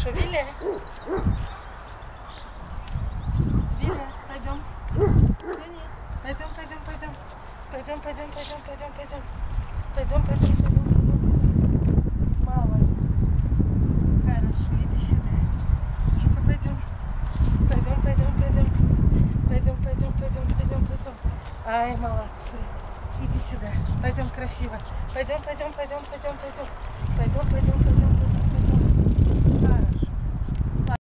Хорошо, Виля. Виля, пойдем. Пойдем, пойдем, пойдем. Пойдем, пойдем, пойдем, пойдем, пойдем. Пойдем, пойдем, пойдем, пойдем, пойдем. Молодец. Хорошо, иди сюда. Ну-ка, пойдем. Пойдем, пойдем, пойдем. Пойдем, пойдем, пойдем, пойдем, пойдем. Ай, молодцы. Иди сюда. Пойдем красиво. Пойдем, пойдем, пойдем, пойдем, пойдем. Пойдем, пойдем, пойдем.